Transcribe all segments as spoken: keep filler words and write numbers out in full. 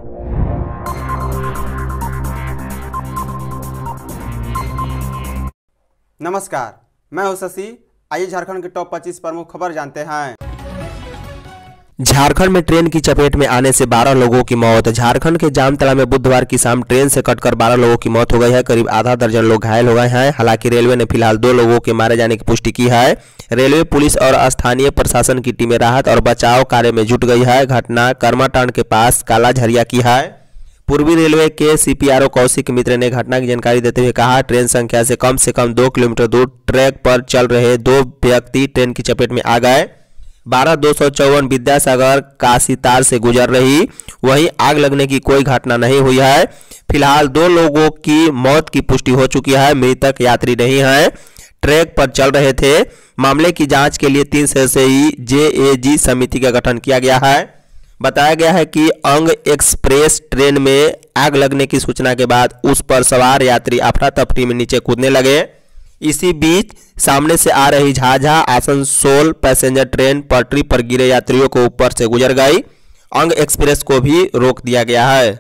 नमस्कार, मैं हूं शशि। आइए झारखंड के टॉप पच्चीस प्रमुख खबर जानते हैं। झारखंड में ट्रेन की चपेट में आने से बारह लोगों की मौत। झारखंड के जामतड़ा में बुधवार की शाम ट्रेन से कटकर बारह लोगों की मौत हो गई है। करीब आधा दर्जन लोग घायल हो गए हैं। हालांकि रेलवे ने फिलहाल दो लोगों के मारे जाने की पुष्टि की है। रेलवे, पुलिस और स्थानीय प्रशासन की टीमें राहत और बचाव कार्य में जुट गई है। घटना करमाटांड के पास काला झरिया की है। पूर्वी रेलवे के सीपीआरओ कौशिक मित्र ने घटना की जानकारी देते हुए कहा, ट्रेन संख्या से कम से कम दो किलोमीटर दूर ट्रैक पर चल रहे दो व्यक्ति ट्रेन की चपेट में आ गए। बारह दो सौ चौवन विद्यासागर काशीतार से गुजर रही। वहीं आग लगने की कोई घटना नहीं हुई है। फिलहाल दो लोगों की मौत की पुष्टि हो चुकी है। मृतक यात्री नहीं है, ट्रैक पर चल रहे थे। मामले की जांच के लिए तीन सदस्यीय जेएजी समिति का गठन किया गया है। बताया गया है कि अंग एक्सप्रेस ट्रेन में आग लगने की सूचना के बाद उस पर सवार यात्री अफरा तफरी में नीचे कूदने लगे। इसी बीच सामने से आ रही झाझा आसनसोल पैसेंजर ट्रेन पटरी पर गिरे यात्रियों को ऊपर से गुजर गई। अंग एक्सप्रेस को भी रोक दिया गया है।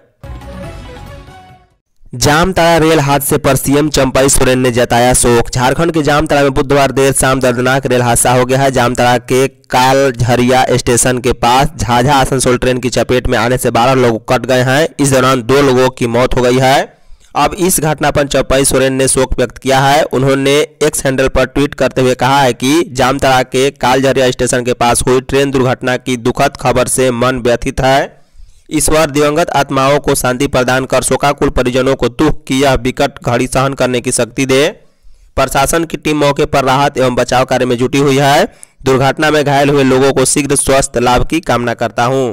जामताड़ा रेल हादसे पर सीएम चंपाई सोरेन ने जताया शोक। झारखंड के जामताड़ा में बुधवार देर शाम दर्दनाक रेल हादसा हो गया है। जामताड़ा के कालझरिया स्टेशन के पास झाझा आसनसोल ट्रेन की चपेट में आने से बारह लोग कट गए हैं। इस दौरान दो लोगों की मौत हो गई है। अब इस घटना पर चंपाई सोरेन ने शोक व्यक्त किया है। उन्होंने एक्स हैंडल पर ट्वीट करते हुए कहा है कि जामताड़ा के कालझरिया स्टेशन के पास हुई ट्रेन दुर्घटना की दुखद खबर से मन व्यथित है। ईश्वर दिवंगत आत्माओं को शांति प्रदान कर शोकाकुल परिजनों को दुख की यह विकट घड़ी सहन करने की शक्ति दे। प्रशासन की टीम मौके पर राहत एवं बचाव कार्य में जुटी हुई है। दुर्घटना में घायल हुए लोगों को शीघ्र स्वास्थ्य लाभ की कामना करता हूं।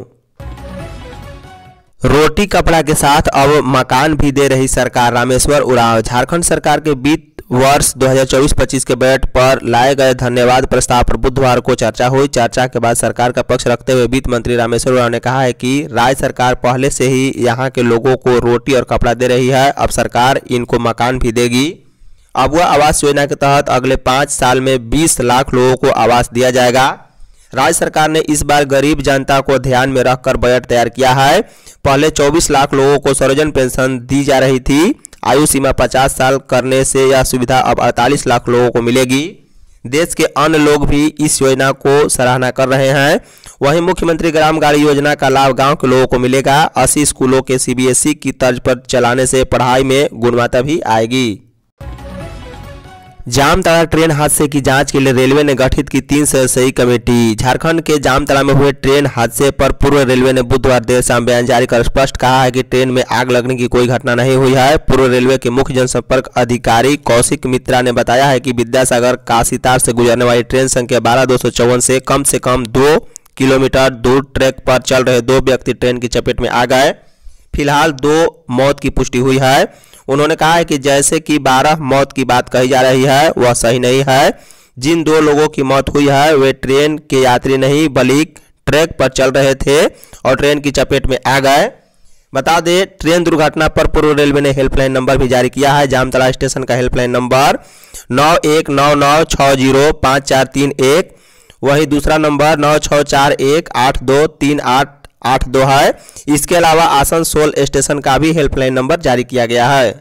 रोटी कपड़ा के साथ अब मकान भी दे रही सरकार, रामेश्वर उरांव। झारखंड सरकार के वित्त वर्ष दो हज़ार चौबीस पच्चीस के बजट पर लाए गए धन्यवाद प्रस्ताव पर बुधवार को चर्चा हुई। चर्चा के बाद सरकार का पक्ष रखते हुए वित्त मंत्री रामेश्वर उरांव ने कहा है कि राज्य सरकार पहले से ही यहां के लोगों को रोटी और कपड़ा दे रही है। अब सरकार इनको मकान भी देगी। अब वह आवास योजना के तहत अगले पाँच साल में बीस लाख लोगों को आवास दिया जाएगा। राज्य सरकार ने इस बार गरीब जनता को ध्यान में रखकर बजट तैयार किया है। पहले चौबीस लाख लोगों को सर्वजन पेंशन दी जा रही थी। आयु सीमा पचास साल करने से यह सुविधा अब अड़तालीस लाख लोगों को मिलेगी। देश के अन्य लोग भी इस योजना को सराहना कर रहे हैं। वहीं मुख्यमंत्री ग्राम गाड़ी योजना का लाभ गांव के लोगों को मिलेगा। अस्सी स्कूलों के सीबीएसई की तर्ज पर चलाने से पढ़ाई में गुणवत्ता भी आएगी। जामताड़ा ट्रेन हादसे की जांच के लिए रेलवे ने गठित की तीन सदस्यीय कमेटी। झारखंड के जामताड़ा में हुए ट्रेन हादसे पर पूर्व रेलवे ने बुधवार देर शाम बयान जारी कर स्पष्ट कहा है कि ट्रेन में आग लगने की कोई घटना नहीं हुई है। पूर्व रेलवे के मुख्य जनसंपर्क अधिकारी कौशिक मित्रा ने बताया है कि विद्यासागर काशीतार से गुजरने वाली ट्रेन संख्या बारह दो सौ चौवन से कम से कम दो किलोमीटर दूर ट्रैक पर चल रहे दो व्यक्ति ट्रेन की चपेट में आ गए। फिलहाल दो मौत की पुष्टि हुई है। उन्होंने कहा है कि जैसे कि बारह मौत की बात कही जा रही है वह सही नहीं है। जिन दो लोगों की मौत हुई है वे ट्रेन के यात्री नहीं बल्कि ट्रैक पर चल रहे थे और ट्रेन की चपेट में आ गए। बता दें, ट्रेन दुर्घटना पर पूर्व रेलवे ने हेल्पलाइन नंबर भी जारी किया है। जामताड़ा स्टेशन का हेल्पलाइन नंबर नौ एक नौ नौ छः जीरो पाँच चार तीन एक, वहीं दूसरा नंबर नौ छः चार एक आठ दो तीन आठ आठ दो है। इसके अलावा आसनसोल स्टेशन का भी हेल्पलाइन नंबर जारी किया गया है।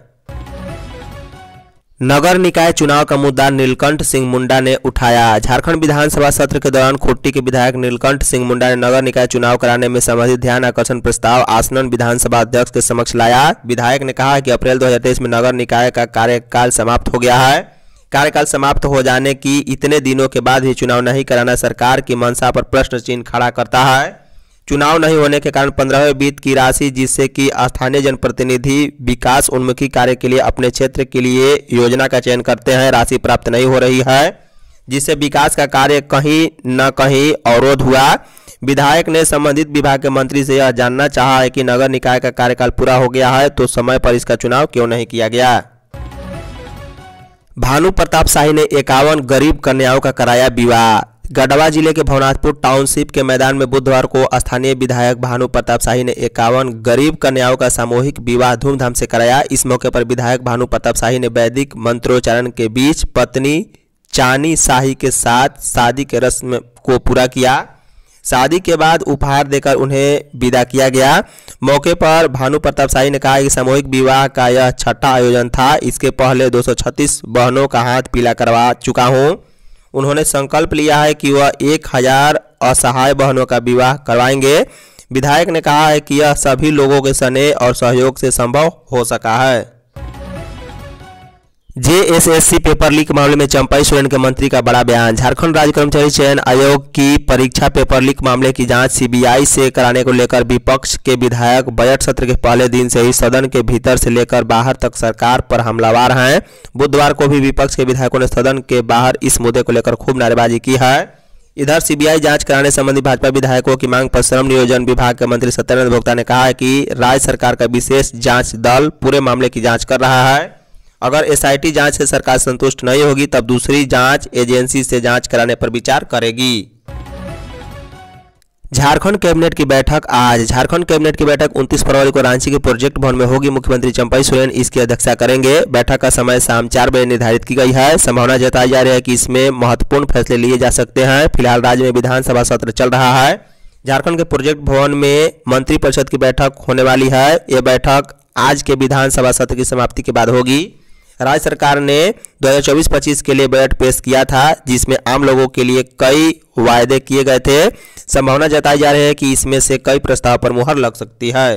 नगर निकाय चुनाव का मुद्दा नीलकंठ सिंह मुंडा ने उठाया। झारखंड विधानसभा सत्र के दौरान खुट्टी के विधायक नीलकंठ सिंह मुंडा ने नगर निकाय चुनाव कराने में संबंधित ध्यान आकर्षण प्रस्ताव आसनन विधानसभा अध्यक्ष के समक्ष लाया। विधायक ने कहा कि अप्रैल दो हज़ार तेईस में नगर निकाय का कार्यकाल समाप्त हो गया है। कार्यकाल समाप्त हो जाने की इतने दिनों के बाद भी चुनाव नहीं कराना सरकार की मंशा पर प्रश्न चिन्ह खड़ा करता है। चुनाव नहीं होने के कारण पंद्रहवें वित्त की राशि जिससे कि स्थानीय जनप्रतिनिधि विकास उन्मुखी कार्य के लिए अपने क्षेत्र के लिए योजना का चयन करते हैं, राशि प्राप्त नहीं हो रही है, जिससे विकास का कार्य कहीं न कहीं अवरोध हुआ। विधायक ने संबंधित विभाग के मंत्री से यह जानना चाहा है कि नगर निकाय का कार्यकाल पूरा हो गया है तो समय पर इसका चुनाव क्यों नहीं किया गया। भानु प्रताप शाही ने इक्यावन गरीब कन्याओं का कराया विवाह। गढ़वा जिले के भवनाथपुर टाउनशिप के मैदान में बुधवार को स्थानीय विधायक भानु प्रताप शाही ने इक्यावन गरीब कन्याओं का सामूहिक विवाह धूमधाम से कराया। इस मौके पर विधायक भानु प्रताप शाही ने वैदिक मंत्रोच्चारण के बीच पत्नी चानी शाही के साथ शादी के रस्म को पूरा किया। शादी के बाद उपहार देकर उन्हें विदा किया गया। मौके पर भानु प्रताप शाही ने कहा कि सामूहिक विवाह का यह छठा आयोजन था। इसके पहले दो सौ छत्तीस बहनों का हाथ पीला करवा चुका हूं। उन्होंने संकल्प लिया है कि वह एक हजार असहाय बहनों का विवाह करवाएंगे। विधायक ने कहा है कि यह सभी लोगों के स्नेह और सहयोग से संभव हो सका है। जेएसएससी पेपर लीक मामले में चंपाई सोरेन के मंत्री का बड़ा बयान। झारखंड राज्य कर्मचारी चयन आयोग की परीक्षा पेपर लीक मामले की जांच सीबीआई से कराने को लेकर विपक्ष के विधायक बजट सत्र के पहले दिन से ही सदन के भीतर से लेकर बाहर तक सरकार पर हमलावर हैं। बुधवार को भी विपक्ष के विधायकों ने सदन के बाहर इस मुद्दे को लेकर खूब नारेबाजी की है। इधर सीबीआई जांच कराने संबंधी भाजपा विधायकों की मांग पर श्रम नियोजन विभाग के मंत्री सत्यानंद भोक्ता ने कहा है कि राज्य सरकार का विशेष जांच दल पूरे मामले की जांच कर रहा है। अगर एसआईटी जांच से सरकार संतुष्ट नहीं होगी तब दूसरी जांच एजेंसी से जांच कराने पर विचार करेगी। झारखंड कैबिनेट की बैठक आज। झारखंड कैबिनेट की बैठक उनतीस फरवरी को रांची के प्रोजेक्ट भवन में होगी। मुख्यमंत्री चंपाई सोरेन इसकी अध्यक्षता करेंगे। बैठक का समय शाम चार बजे निर्धारित की गई है। संभावना जताई जा रही है कि इसमें महत्वपूर्ण फैसले लिए जा सकते हैं। फिलहाल राज्य में विधानसभा सत्र चल रहा है। झारखंड के प्रोजेक्ट भवन में मंत्रिपरिषद की बैठक होने वाली है। यह बैठक आज के विधानसभा सत्र की समाप्ति के बाद होगी। राज्य सरकार ने दो हज़ार चौबीस पच्चीस के लिए बजट पेश किया था, जिसमें आम लोगों के लिए कई वायदे किए गए थे। संभावना जताई जा रही है कि इसमें से कई प्रस्ताव पर मुहर लग सकती है।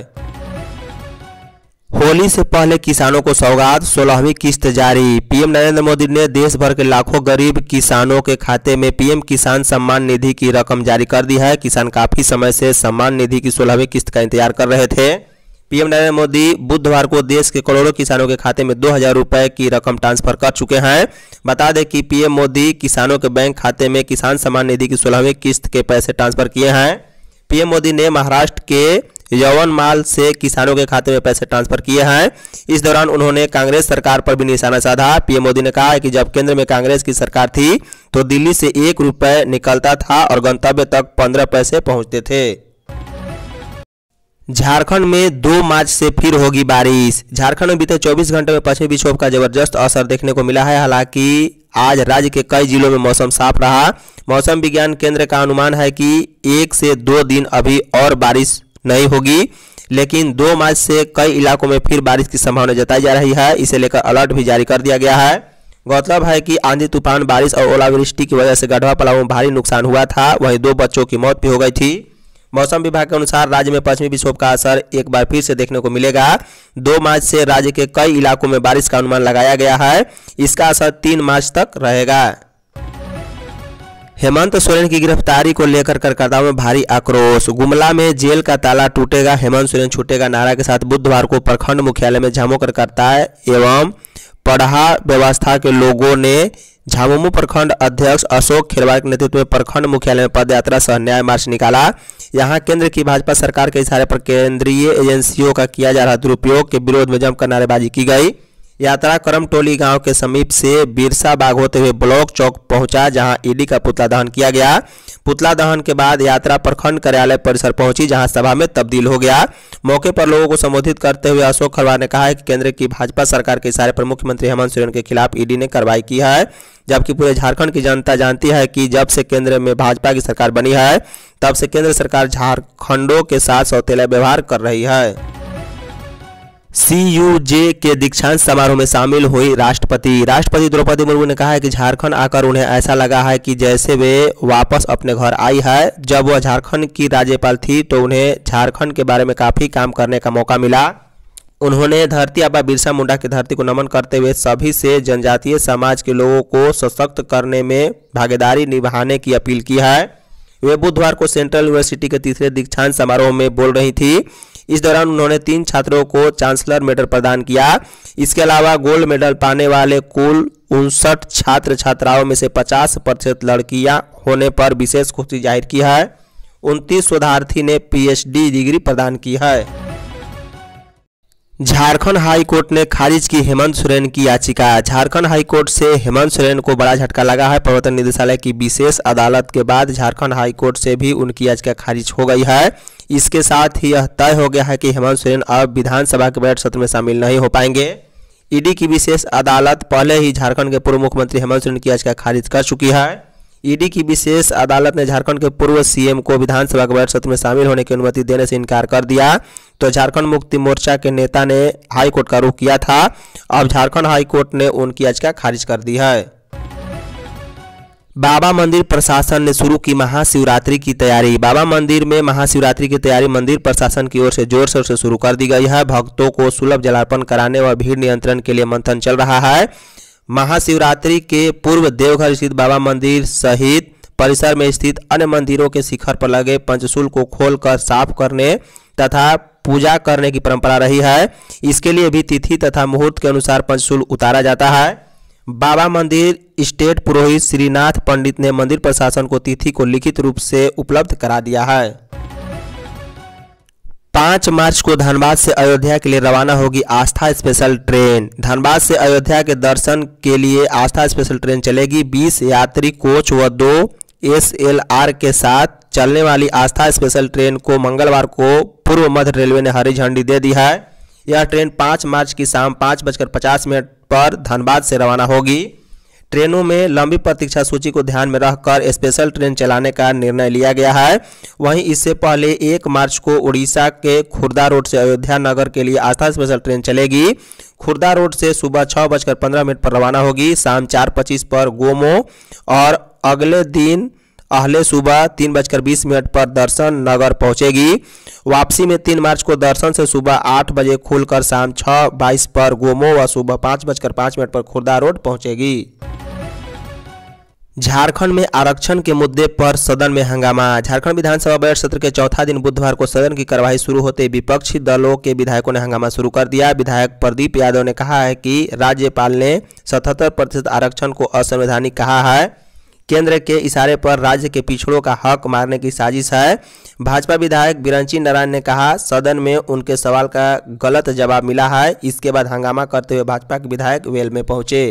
होली से पहले किसानों को सौगात, सोलहवीं किस्त जारी। पीएम नरेंद्र मोदी ने देश भर के लाखों गरीब किसानों के खाते में पीएम किसान सम्मान निधि की रकम जारी कर दी है। किसान काफी समय से सम्मान निधि की सोलहवीं किस्त का इंतजार कर रहे थे। पीएम नरेंद्र मोदी बुधवार को देश के करोड़ों किसानों के खाते में दो हजार रुपए की रकम ट्रांसफर कर चुके हैं। बता दें कि पीएम मोदी किसानों के बैंक खाते में किसान सम्मान निधि की सोलहवीं किस्त के पैसे ट्रांसफर किए हैं। पीएम मोदी ने महाराष्ट्र के यवनमाल से किसानों के खाते में पैसे ट्रांसफर किए हैं। इस दौरान उन्होंने कांग्रेस सरकार पर भी निशाना साधा। पीएम मोदी ने कहा है कि जब केंद्र में कांग्रेस की सरकार थी तो दिल्ली से एक रुपए निकलता था और गंतव्य तक पंद्रह पैसे पहुंचते थे। झारखंड में दो मार्च से फिर होगी बारिश। झारखंड में बीते चौबीस घंटे में पश्चिमी विक्षोभ का जबरदस्त असर देखने को मिला है। हालांकि आज राज्य के कई जिलों में मौसम साफ रहा। मौसम विज्ञान केंद्र का अनुमान है कि एक से दो दिन अभी और बारिश नहीं होगी, लेकिन दो मार्च से कई इलाकों में फिर बारिश की संभावना जताई जा रही है। इसे लेकर अलर्ट भी जारी कर दिया गया है। गौरतलब है कि आंधी तूफान, बारिश और ओलावृष्टि की वजह से गढ़वा पलामू में भारी नुकसान हुआ था। वहीं दो बच्चों की मौत भी हो गई थी। मौसम विभाग के अनुसार राज्य में पश्चिमी विक्षोभ का असर एक बार फिर से देखने को मिलेगा। दो मार्च से राज्य के कई इलाकों में बारिश का अनुमान लगाया गया है। इसका असर तीन मार्च तक रहेगा। हेमंत सोरेन की गिरफ्तारी को लेकर कार्यकर्ताओं में भारी आक्रोश। गुमला में जेल का ताला टूटेगा, हेमंत सोरेन छूटेगा नारा के साथ बुधवार को प्रखंड मुख्यालय में झामू कार्यकर्ता एवं पढ़ा व्यवस्था के लोगों ने झामुमो प्रखंड अध्यक्ष अशोक खेरवार के नेतृत्व में प्रखंड मुख्यालय में पदयात्रा सह न्याय मार्च निकाला। यहां केंद्र की भाजपा सरकार के इशारे पर केंद्रीय एजेंसियों का किया जा रहा दुरुपयोग के विरोध में जमकर नारेबाजी की गई। यात्रा करमटोली गांव के समीप से बिरसा बाग होते हुए ब्लॉक चौक पहुंचा, जहां ईडी का पुतला दहन किया गया। पुतला दहन के बाद यात्रा प्रखंड कार्यालय परिसर पहुंची, जहां सभा में तब्दील हो गया। मौके पर लोगों को संबोधित करते हुए अशोक खेरवार ने कहा है कि केंद्र की भाजपा सरकार के इशारे पर मुख्यमंत्री हेमंत सोरेन के खिलाफ ईडी ने कार्रवाई की है, जबकि पूरे झारखंड की जनता जानती है कि जब से केंद्र में भाजपा की सरकार बनी है तब से केंद्र सरकार झारखंडों के साथ सौतेला व्यवहार कर रही है। सीयूजे के दीक्षांत समारोह में शामिल हुई राष्ट्रपति। राष्ट्रपति द्रौपदी मुर्मू ने कहा है कि झारखंड आकर उन्हें ऐसा लगा है कि जैसे वे वापस अपने घर आई है। जब वह झारखंड की राज्यपाल थी तो उन्हें झारखंड के बारे में काफी काम करने का मौका मिला। उन्होंने धरती आबा बिरसा मुंडा की धरती को नमन करते हुए सभी से जनजातीय समाज के लोगों को सशक्त करने में भागीदारी निभाने की अपील की है। वे बुधवार को सेंट्रल यूनिवर्सिटी के तीसरे दीक्षांत समारोह में बोल रही थी। इस दौरान उन्होंने तीन छात्रों को चांसलर मेडल प्रदान किया। इसके अलावा गोल्ड मेडल पाने वाले कुल उनसठ छात्र छात्राओं में से पचास प्रतिशत लड़कियां होने पर विशेष खुशी जाहिर की है। उनतीस शोधार्थी ने पीएचडी डिग्री प्रदान की है। झारखंड हाई कोर्ट ने खारिज की हेमंत सोरेन की याचिका। झारखंड हाई कोर्ट से हेमंत सोरेन को बड़ा झटका लगा है। प्रवर्तन निदेशालय की विशेष अदालत के बाद झारखंड हाई कोर्ट से भी उनकी याचिका खारिज हो गई है। इसके साथ ही यह तय हो गया है कि हेमंत सोरेन अब विधानसभा के बजट सत्र में शामिल नहीं हो पाएंगे। ईडी की विशेष अदालत पहले ही झारखंड के पूर्व मुख्यमंत्री हेमंत सोरेन की याचिका खारिज कर चुकी है। ईडी की विशेष अदालत ने झारखंड के पूर्व सीएम को विधानसभा के बजट सत्र में शामिल होने की अनुमति देने से इनकार कर दिया। तो झारखंड मुक्ति मोर्चा के नेता ने हाई कोर्ट का रुख किया था। अब झारखंड हाई कोर्ट ने उनकी याचिका खारिज कर दी है। बाबा मंदिर प्रशासन ने शुरू की महाशिवरात्रि की तैयारी। बाबा मंदिर में महाशिवरात्रि की तैयारी मंदिर प्रशासन की ओर से जोर शोर से शुरू कर दी गई है। भक्तों को सुलभ जलार्पण कराने व भीड़ नियंत्रण के लिए मंथन चल रहा है। महाशिवरात्रि के पूर्व देवघर स्थित बाबा मंदिर सहित परिसर में स्थित अन्य मंदिरों के शिखर पर लगे पंचशूल को खोलकर साफ करने तथा पूजा करने की परंपरा रही है। इसके लिए भी तिथि तथा मुहूर्त के अनुसार पंचशूल उतारा जाता है। बाबा मंदिर स्टेट पुरोहित श्रीनाथ पंडित ने मंदिर प्रशासन को तिथि को लिखित रूप से उपलब्ध करा दिया है। पाँच मार्च को धनबाद से अयोध्या के लिए रवाना होगी आस्था स्पेशल ट्रेन। धनबाद से अयोध्या के दर्शन के लिए आस्था स्पेशल ट्रेन चलेगी। बीस यात्री कोच व दो एसएलआर के साथ चलने वाली आस्था स्पेशल ट्रेन को मंगलवार को पूर्व मध्य रेलवे ने हरी झंडी दे दी है। यह ट्रेन पाँच मार्च की शाम पाँच बजकर पचास मिनट पर धनबाद से रवाना होगी। ट्रेनों में लंबी प्रतीक्षा सूची को ध्यान में रखकर स्पेशल ट्रेन चलाने का निर्णय लिया गया है। वहीं इससे पहले एक मार्च को उड़ीसा के खुर्दा रोड से अयोध्या नगर के लिए आस्था स्पेशल ट्रेन चलेगी। खुर्दा रोड से सुबह छः बजकर पंद्रह मिनट पर रवाना होगी। शाम चार पच्चीस पर गोमो और अगले दिन अहले सुबह तीन बजकर बीस मिनट पर दर्शन नगर पहुंचेगी। वापसी में तीन मार्च को दर्शन से सुबह आठ बजे खुलकर शाम छः बाईस पर गोमो व सुबह पाँच बजकर पाँच मिनट पर खुर्दा रोड पहुंचेगी। झारखंड में आरक्षण के मुद्दे पर सदन में हंगामा। झारखंड विधानसभा बजट सत्र के चौथा दिन बुधवार को सदन की कार्यवाही शुरू होते विपक्षी दलों के विधायकों ने हंगामा शुरू कर दिया। विधायक प्रदीप यादव ने कहा है कि राज्यपाल ने सतहत्तर प्रतिशत आरक्षण को असंवैधानिक कहा है। केंद्र के इशारे पर राज्य के पिछड़ों का हक मारने की साजिश है। भाजपा विधायक बिरंची नारायण ने कहा सदन में उनके सवाल का गलत जवाब मिला है। इसके बाद हंगामा करते हुए भाजपा के विधायक वेल में पहुंचे।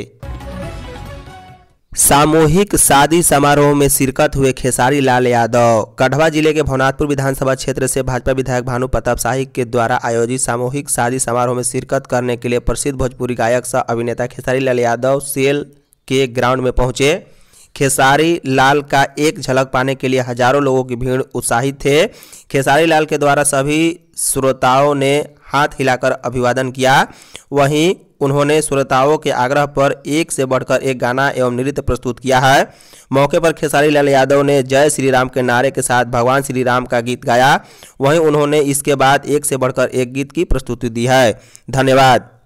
सामूहिक शादी समारोह में शिरकत हुए खेसारी लाल यादव। गढ़वा जिले के भवनाथपुर विधानसभा क्षेत्र से भाजपा विधायक भानु प्रताप शाही के द्वारा आयोजित सामूहिक शादी समारोह में शिरकत करने के लिए प्रसिद्ध भोजपुरी गायक सह अभिनेता खेसारी लाल यादव सेल के ग्राउंड में पहुंचे। खेसारी लाल का एक झलक पाने के लिए हजारों लोगों की भीड़ उत्साहित थे। खेसारी लाल के द्वारा सभी श्रोताओं ने हाथ हिलाकर अभिवादन किया। वहीं उन्होंने श्रोताओं के आग्रह पर एक से बढ़कर एक गाना एवं नृत्य प्रस्तुत किया है। मौके पर खेसारी लाल यादव ने जय श्री राम के नारे के साथ भगवान श्री राम का गीत गाया। वहीं उन्होंने इसके बाद एक से बढ़कर एक गीत की प्रस्तुति दी है। धन्यवाद।